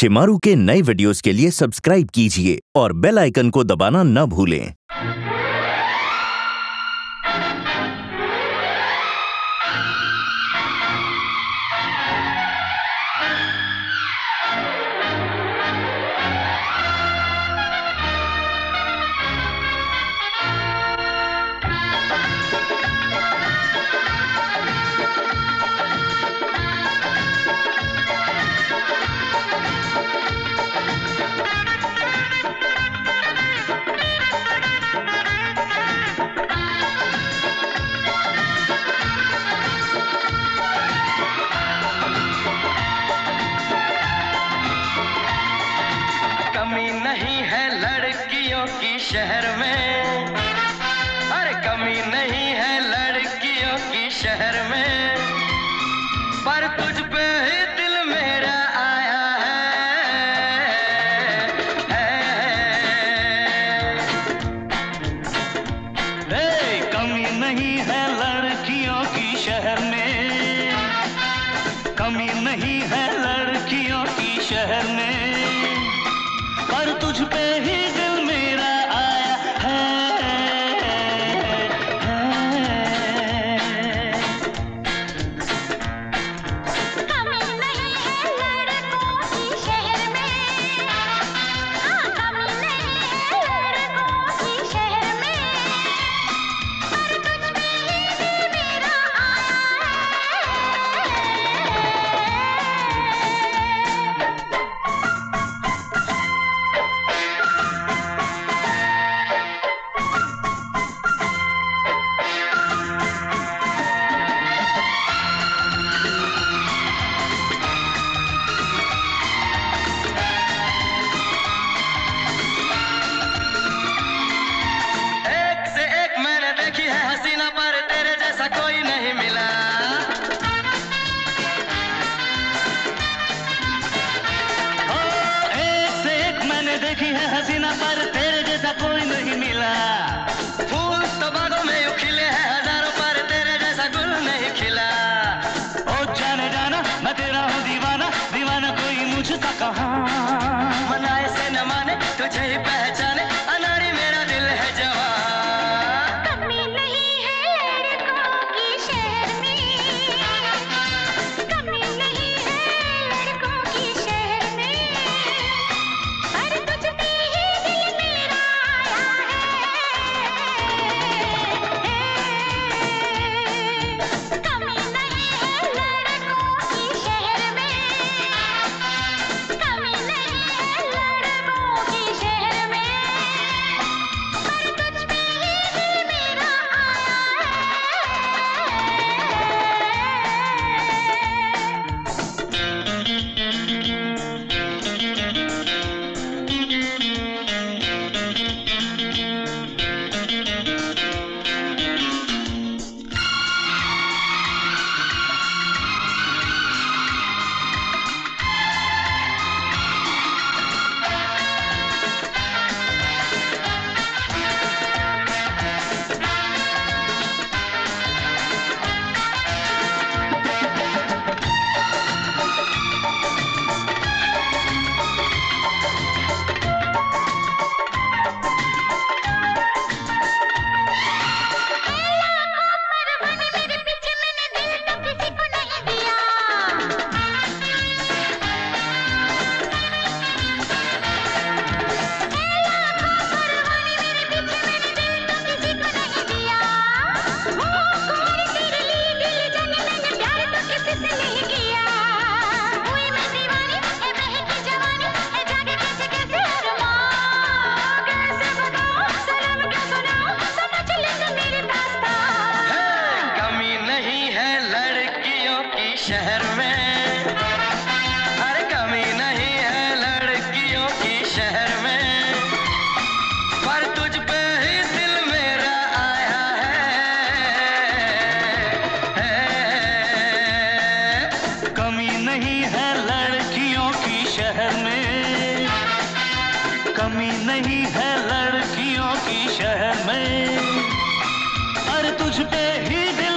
शिमारू के नए वीडियोस के लिए सब्सक्राइब कीजिए और बेल आइकन को दबाना न भूलें। कमी नहीं है लड़कियों की शहर में, अरे कमी नहीं है लड़कियों की शहर में, पर तुझ पे ही दिल मेरा आया है। कमी नहीं है लड़कियों की शहर में, कमी नहीं है लड़कियों की शहर में, पर तुझ पे ही दिल मेरा आया कमी नहीं है लड़कों की शहर में, कमी नहीं है लड़कों की शहर में, पर तुझ पे ही दिल मेरा आया हसीना पर तेरे जैसा कोई नहीं मिला। एक से एक मैंने देखी है हसीना, पर तेरे जैसा कोई नहीं मिला। फूल तो बागों में यूं खिले हैं हजारों, पर तेरे जैसा गुल नहीं खिला। ओ जाने जाना मैं तेरा हूँ दीवाना, दीवाना कोई मुझका कहाँ। मनाए से न माने तुझे ही पहचाने, अनाड़ी मेरा दिल है जवान। कमी नहीं है लड़कों की शहर में, कमी नहीं है लड़कों की शहर में, पर तुझ पे ही दिल मेरा आया है। कमी नहीं है लड़कों की शहर में, कमी नहीं है लड़कों की शहर में, पर तुझ पे ही दिल मेरा शहर में, अरे कमी नहीं है लड़कियों की शहर में, पर तुझ पे ही दिल मेरा आया है। कमी नहीं है लड़कियों की शहर में, कमी नहीं है लड़कियों की शहर में, पर तुझ पे ही दिल